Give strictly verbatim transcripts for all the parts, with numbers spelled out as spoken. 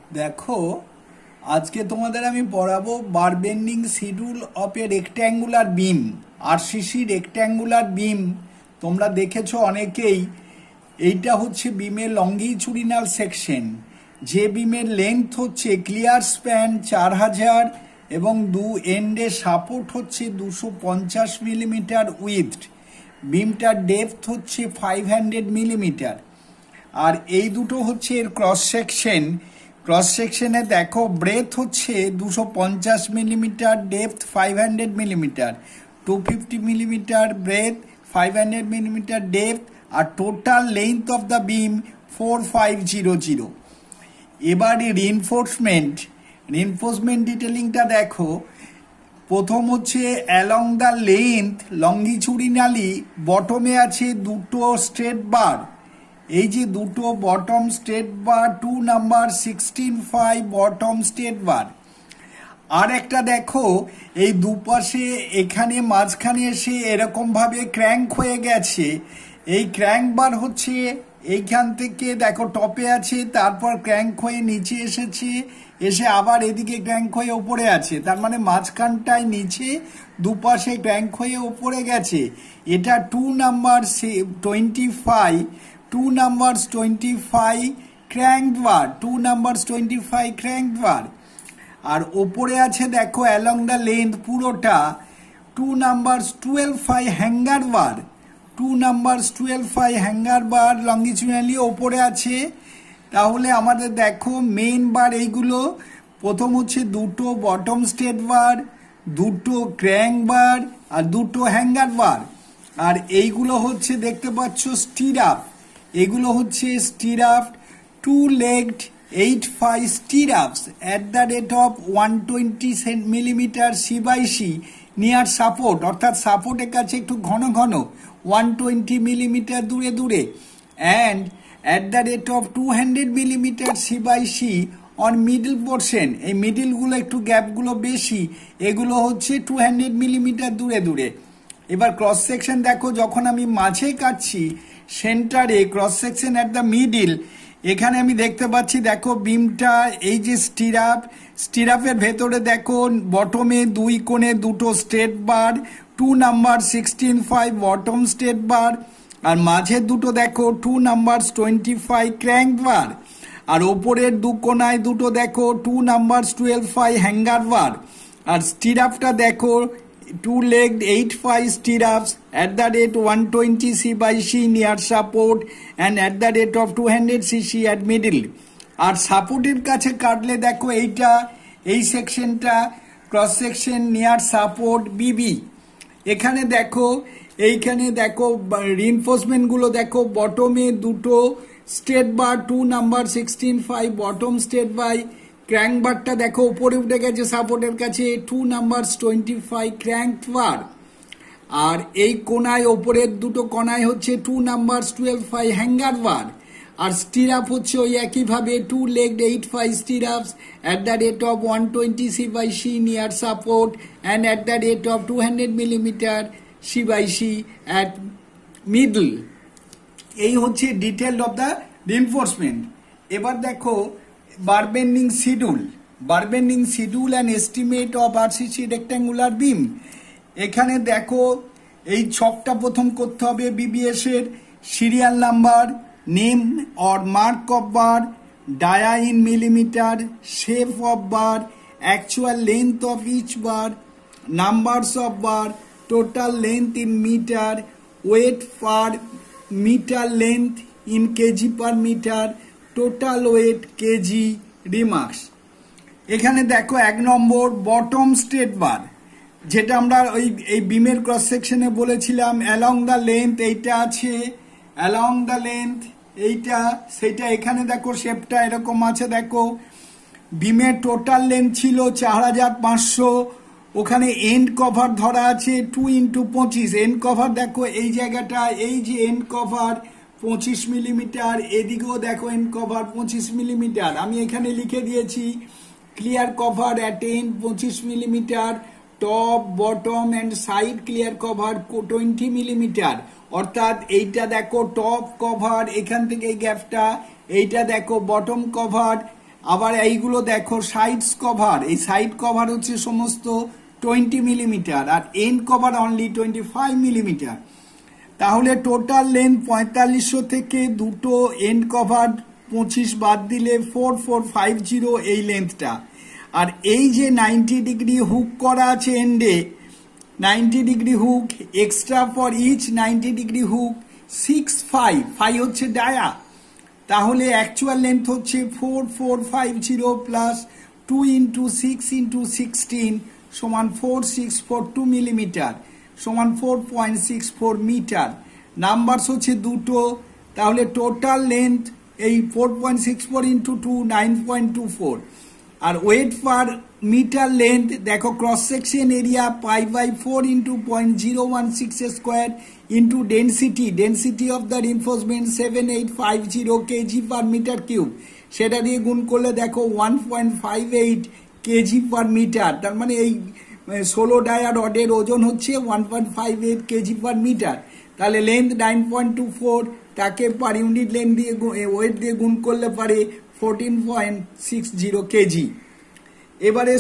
দেখো আজকে তোমাদের আমি পড়াবো bar bending schedule of a rectangular beam. RCC rectangular beam তোমরা দেখেছো অনেকেই। এইটা হচ্ছে বিমের লঙ্গিচুডিনাল সেকশন, যে বিমের লেন্থ হচ্ছে ক্লিয়ার স্প্যান চার হাজার এবং দু এন্ডে সাপোর্ট হচ্ছে দুশো পঞ্চাশ মিলিমিটার উইথ বিমটার ডেপথ হচ্ছে ফাইভ হান্ড্রেড মিলিমিটার। আর এই দুটো হচ্ছে এর ক্রস সেকশন। ক্রস সেকশনে দেখো ব্রেথ হচ্ছে দুশো পঞ্চাশ millimetre, depth five hundred millimetre, two fifty millimetre breadth, five hundred millimetre depth, আর total length of the beam four five zero zero. এবারে রিইনফোর্সমেন্ট রিইনফোর্সমেন্ট ডিটেলিংটা দেখো। প্রথম হচ্ছে অ্যালং দ্য লেন্থ লঙ্গিচুডিনালি বটমে আছে দুটো স্ট্রেট বার। এই যে দুটো bottom straight bar, two number sixteen five bottom straight bar. আর একটা দেখো এই দুপাশে এখানে মাঝখানে এসে এরকম ভাবে ক্র্যাঙ্ক হয়ে গেছে। এই ক্র্যাঙ্ক বার হচ্ছে এইখান থেকে দেখো টপে আছে, তারপর ক্র্যাঙ্ক হয়ে নিচে এসেছে, এসে আবার এদিকে ক্র্যাঙ্ক হয়ে ওপরে আছে। তার মানে মাঝখানটায় নিচে, দুপাশে ক্র্যাঙ্ক হয়ে ওপরে গেছে। এটা two number twenty five two numbers twenty five crank bar, two numbers twenty five crank bar. আর ওপরে আছে দেখো অ্যালং দ্য লেন্থ পুরোটা two numbers twelve five hanger bar, two numbers twelve five hanger bar longitudinally ওপরে আছে। তাহলে আমাদের দেখো মেইন বার এইগুলো। প্রথম হচ্ছে দুটো বটম স্ট্রেট বার, দুটো ক্র্যাঙ্ক বার আর দুটো হ্যাঙ্গার বার। আর এইগুলো হচ্ছে দেখতে পাচ্ছ স্টিরাপ, এগুলো হচ্ছে stirrup, two legged eight five stirrups at the rate of one twenty millimetre C by C near support, অর্থাৎ সাপোর্টের কাছে একটু ঘন ঘন ওয়ান টোয়েন্টি মিলিমিটার দূরে দূরে, and at the rate of two hundred millimetre C by C on middle portion. এই মিডিলগুলো একটু গ্যাপগুলো বেশি, এগুলো হচ্ছে টু হান্ড্রেড মিলিমিটার দূরে দূরে। এবার ক্রস সেকশন দেখো, যখন আমি মাঝে কাটছি সেন্টারে cross section at the middle, এখানে আমি দেখতে পাচ্ছি দেখো বিমটা এই যে স্টিরাপ, স্টিরাপের ভেতরে দেখো বটমে দুই কোণে দুটো straight bar, two number sixteen five bottom straight bar, আর মাঝের দুটো দেখো two number twenty five crank bar, আর ওপরের দু কোণায় দুটো দেখো two number twelve five hanger bar. আর স্টিরাপটা দেখো two legged eight five stirrups at the rate one twenty c by c near support and at the rate of two hundred c c at middle। আর সাপোর্টের কাছে কাটলে দেখো এইটা, এই সেকশনটা ক্রস সেকশন নিয়ার সাপোর্ট বিবি। এখানে দেখো, এইখানে দেখো রিইনফোর্সমেন্ট গুলো দেখো, বটমে দুটো straight bar, two number sixteen five bottom straight bar, crank বারটা দেখো উপরে উঠে গেছে সাপোর্টের কাছে, two number twenty five crank bar. আর এই কোনায় ওপরের দুটো কোনায় হচ্ছে two number twelve five hanger bar. আর স্টিরাপ হচ্ছে ওই একইভাবে two legged eight five stirrups at the rate of one twenty C by C near support and at the rate of two hundred millimetre C by C at middle. এই হচ্ছে detail of the reinforcement. এবার দেখো bar bending schedule, bar bending schedule and estimate of RCC rectangular beam. এখানে দেখো এই ছকটা প্রথম করতে হবে বিবিএস এর। Serial number, name or mark of bar, dia in millimetre, shape of bar, actual length of each bar, numbers of bar, total length in metre, weight per metre length in kg per metre, total weight kg, remarks. এখানে দেখো এক নম্বর bottom straight বার, যেটা আমরা ওই এই বিমের cross সেকশনে বলেছিলাম অ্যালং দ্য লেন্থ, এইটা আছে অ্যালং দ্য লেন্থ এইটা, সেটা এখানে দেখো শেপটা এরকম আছে। দেখো বিমের টোটাল লেন্থ ছিল চার হাজার পাঁচশো, ওখানে এন্ড কভার ধরা আছে টু ইন্টু পঁচিশ। এন্ড কভার দেখো এই জায়গাটা, এই যে এন্ড কভার পঁচিশ মিলিমিটার, এদিকেও দেখো এন্ড কভার পঁচিশ মিলিমিটার। আমি এখানে লিখে দিয়েছি ক্লিয়ার কভার অ্যাট এন্ড পঁচিশ মিলিমিটার, top bottom and side clear cover twenty millimetre. অর্থাৎ এইটা দেখো টপ কভার, এখান থেকে এই গ্যাপটা, এইটা দেখো বটম কভার আবার এইগুলো দেখো সাইডস কভার, এই সাইড কভার হচ্ছে সমস্ত টোয়েন্টি মিলিমিটার আর end cover only twenty five millimetre. তাহলে টোটাল লেন্থ পঁয়তাল্লিশশো থেকে দুটো এন্ড কভার পঁচিশ বাদ দিলে ফোর ফোর ফাইভ জিরো এই লেন্থটা। আর এই যে নাইনটি ডিগ্রি হুক করা আছে এন্ডে, ninety degree hook extra for each ninety degree hook six five five হচ্ছে ডায়া। তাহলে অ্যাকচুয়াল লেন্থ হচ্ছে four four five zero plus two into six into sixteen সমান four six four two millimetre সমান four point six four metre. Numbers হচ্ছে দুটো, তাহলে total length এই four point six four into two nine point two four. আর weight per metre length দেখো cross section area pi by four into point zero one six square into density density of the reinforcement seven eight five zero kg per metre cube, সেটা দিয়ে গুণ করলে দেখো one point five eight kg per metre. তার মানে এই ষোলো dia রডের ওজন হচ্ছে one point five eight kg per metre. তাহলে length nine point two four, তাকে পার ইউনিট লেন্থ দিয়ে ওয়েট দিয়ে গুণ করলে পারে fourteen point six zero KG. এবারে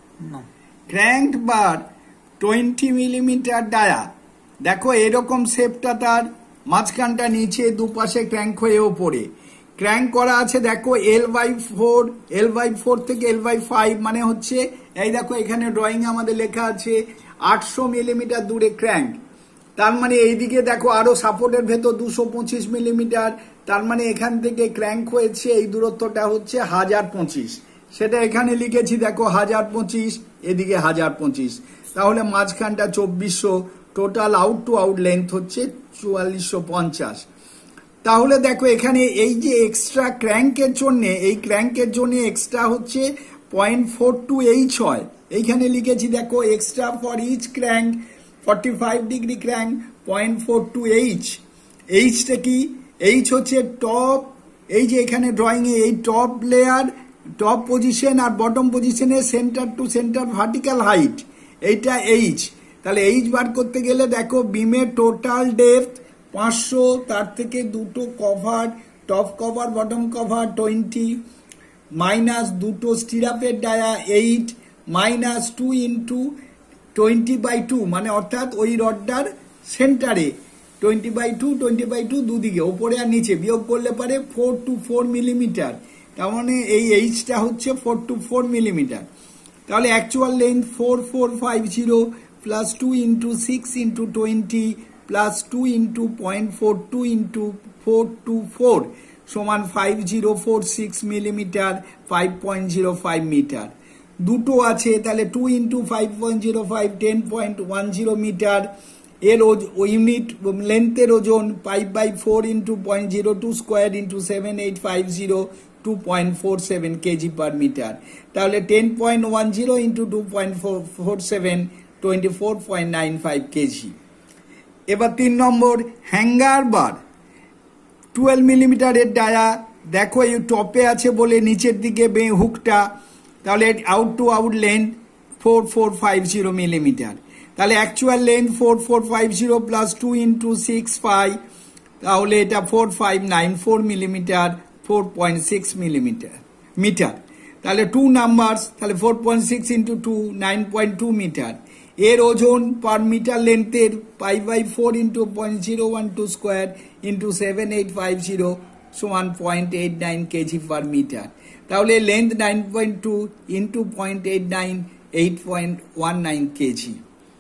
crank bar twenty millimetre dia, দেখো এরকম শেপটা, তার মাঝখানটা নিচে, দুপাশে ক্র্যাঙ্ক হয়ে ওপরে ক্র্যাঙ্ক করা আছে। দেখো L by four, L by four থেকে এল বাই ফাইভ মানে হচ্ছে এই দেখো এখানে ড্রয়িং আমাদের লেখা আছে আটশো মিলিমিটার দূরে ক্র্যাঙ্ক। তার মানে এইদিকে দেখো আরো সাপোর্টের ভেতর দুশো পঁচিশ মিলিমিটার, তার মানে এখান থেকে ক্র্যাঙ্ক হয়েছে এই দূরত্বটা হচ্ছে হাজার পঁচিশ, সেটা এখানে লিখেছি দেখো হাজার পঁচিশ, এদিকে হাজার পঁচিশ, তাহলে মাঝখানটা চব্বিশশো, total out to out length হচ্ছে চুয়াল্লিশশো পঞ্চাশ। তাহলে দেখো এখানে এই যে এক্সট্রা ক্র্যাঙ্কের জন্য, এই ক্র্যাঙ্কের জন্য এক্সট্রা হচ্ছে পয়েন্ট ফোর টু এইচ হয়, এইখানে লিখেছি দেখো extra for each crank forty five degree crank point four two H. এইচটা কি? এইচ হচ্ছে টপ, এই যে এখানে ড্রয়িং এ এই টপ লেয়ার, টপ পজিশন আর বটম পজিশনের centre to centre vertical height, এইটা এইচ। তাহলে এইচ বার করতে গেলে দেখো বিমের টোটাল ডেপথ পাঁচশো, তার থেকে দুটো cover, top cover bottom cover twenty, minus দুটো স্টিরাপের dia eight, minus two into twenty by two মানে অর্থাৎ ওই রডটার সেন্টারে twenty by two twenty by two দুদিকে ওপরে আর নিচে বিয়োগ করলে পারে ফোর টু ফোর মিলিমিটার। তার মানে এই এইচটা হচ্ছে ফোর টু ফোর মিলিমিটার। তাহলে actual length four four five zero plus two into six into twenty plus two into point four two into four two four সমান five zero four six millimetre, five point zero five metre. দুটো আছে, তাহলে two into five point zero five ten point one zero metre. এর unit লেন্থের ওজন five by four into point zero two square into seven eight five zero two point four seven kg per metre. তাহলে ten point one zero into two point four seven twenty four point nine five kg. এবার তিন নম্বর hanger bar twelve মিলিমিটারের dia, দেখো এই টপে আছে বলে নিচের দিকে বে হুকটা, তাহলে out to out length four four five zero millimetre. তাহলে actual length four four five zero plus two into six five, তাহলে এটা four five nine four millimetre, four point six millimetre metre. তাহলে টু নাম্বারস, তাহলে four point six into two nine point two metre. এর ওজন per metre লেন্থের pi by four into point zero one two square into seven eight five zero সমান point eight nine kg per metre. তাহলে length nine point two into point eight nine eight point one nine kg.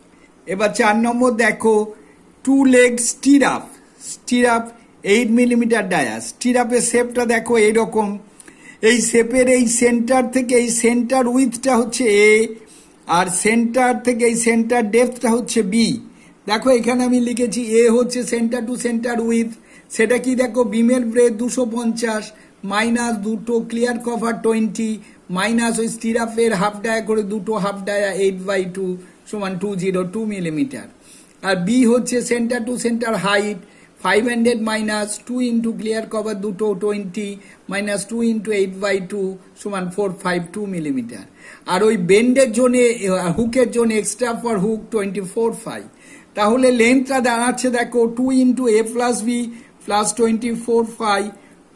এবার চার নম্বর দেখো two leg stirrup, stirrup eight millimetre dia. স্টিরাপের শেপটা দেখো এইরকম, এই শেপের এই সেন্টার থেকে এই সেন্টার উইথটা হচ্ছে এ, আর সেন্টার থেকে এই সেন্টার ডেপথটা হচ্ছে বি। দেখো এখানে আমি লিখেছি এ হচ্ছে সেন্টার টু সেন্টার উইথ, সেটা কি দেখো বিমের ব্রেথ দুশো পঞ্চাশ মাইনাস দুটো ক্লিয়ার কভার টোয়েন্টি মাইনাস ওই স্টিরাপের হাফ ডায়া করে দুটো half dia eight by two সমান টু জিরো টু মিলিমিটার। আর বি হচ্ছে centre to centre height five hundred minus two into clear cover দুটো twenty minus two into eight by two সমান four five two millimetre. আর ওই বেন্ডের জন্য হুকের জন্য extra for hook twenty four five. তাহলে লেন্থটা দাঁড়াচ্ছে দেখো two into A plus B plus twenty four five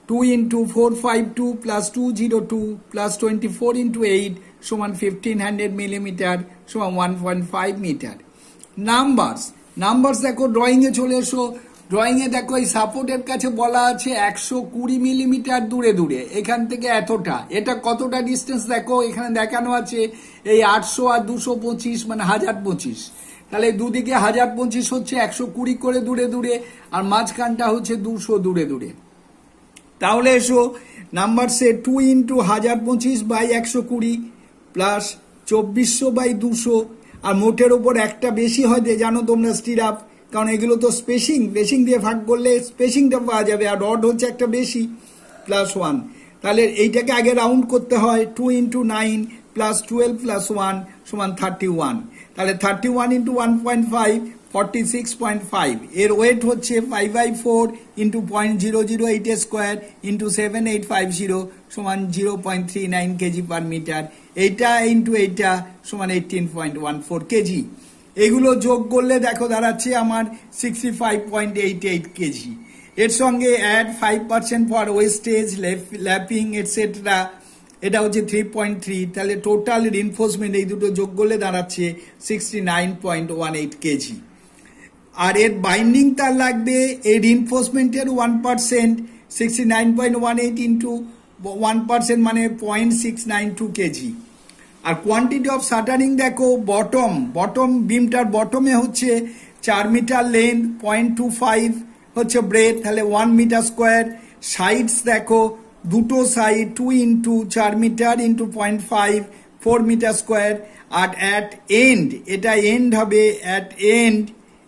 two into four fifty-two plus two hundred two plus twenty-four into eight সমান fifteen hundred মিলিমিটার সমান one point five metre. Numbers numbers দেখো drawing এ চলে এসো। Drawing এ দেখো এই সাপোর্টের কাছে বলা আছে একশো কুড়ি মিলিমিটার দূরে দূরে, এখান থেকে এতটা, এটা কতটা ডিস্টেন্স দেখো এখানে দেখানো আছে এই আটশো আর দুশো পঁচিশ মানে হাজার পঁচিশ, তাহলে দুদিকে হাজার পঁচিশ হচ্ছে একশো কুড়ি করে দূরে দূরে, আর মাঝখানটা হচ্ছে দুশো দূরে দূরে। তাহলে এসো নাম্বার সে টু ইন্টু হাজার পঁচিশ বাই একশো কুড়ি প্লাস চব্বিশশো বাই দুশো, আর মোটের ওপর একটা বেশি হয় যে জানো তোমরা স্টিরাপ, কারণ এগুলো তো স্পেসিং, স্পেসিং দিয়ে ভাগ করলে স্পেসিংটা পাওয়া যাবে, আর রড হচ্ছে একটা বেশি প্লাস ওয়ান। তাহলে এইটাকে আগে রাউন্ড করতে হয়, two into nine plus twelve plus one সমান থার্টি ওয়ান, তাহলে thirty one into one point five forty six point five, এর ওয়েট হচ্ছে five by four into point zero zero eight square into seven eight five zero সমান zero point three nine kg per metre, এইটা into এইটা সমান eighteen point one four kg. এগুলো যোগ করলে দেখো দাঁড়াচ্ছে আমার sixty five point eight eight KG. এর সঙ্গে add five percent for wastage, lapping etcetera, এটা হচ্ছে থ্রি পয়েন্ট থ্রি, তাহলে টোটাল রিনফোর্সমেন্ট এই দুটো যোগ করলে দাঁড়াচ্ছে sixty nine point one eight kg. আর এর বাইন্ডিং তার লাগবে এই রিনফোর্সমেন্টের one percent, sixty nine point one eight into one percent মানে point six nine two kg. আর কোয়ান্টিটি অফ শাটারিং দেখো, বটম বটম বিমটার বটমে হচ্ছে চার metre length, point two five হচ্ছে ব্রেথ, তাহলে ওয়ান মিটার স্কোয়ার। সাইডস দেখো দুটো সাইড টু ইন্টু চার metre into point five four metre square. আর অ্যাট এন্ড, এটা এন্ড হবে at end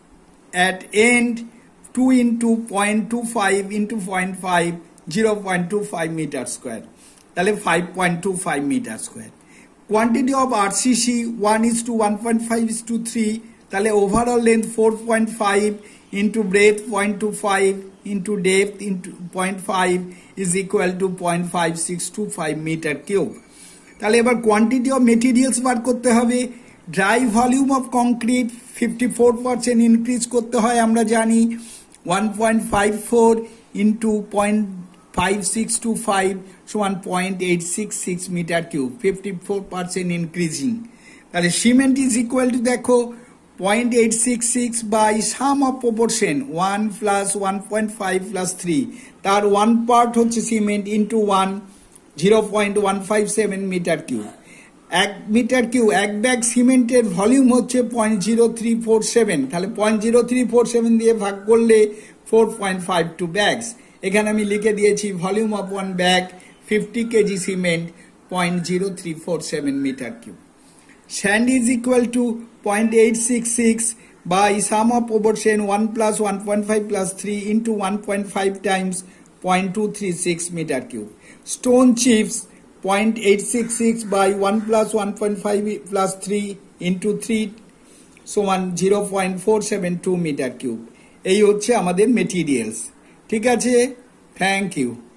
at end two into point two five into point five zero point two five metre square, তাহলে five point two five metre square. Quantity of RCC one is two one point five is two three, তাহলে overall length four point five into breadth point two five into depth into point five is equal to point five six two five metre cube. তাহলে এবার quantity of materials বার করতে হবে। Dry volume of concrete fifty four percent increase করতে হয় আমরা জানি, one point five four into point five six two five সমান point eight six six metre cube, fifty four percent increasing. তাহলে cement is equal to দেখো point eight six six by some of proportion one plus one point five plus three, তার one part হচ্ছে cement into one, zero point one five seven metre cube. এক metre cube এক bag সিমেন্টের volume হচ্ছে point zero three four seven, তাহলে point zero three four seven দিয়ে ভাগ করলে four point five two bags. এখানে আমি লিখে দিয়েছি volume of one bag fifty kg cement point zero three four seven metre cube. Sand is equal to point eight six six by sum of proportion one plus one point five plus three into one point five times zero point two three six meter cube. Stone chips zero point eight six six by one plus one point five plus three into three so one zero point four seven two meter cube. এই হচ্ছে আমাদের materials. ঠিক আছে, thank you.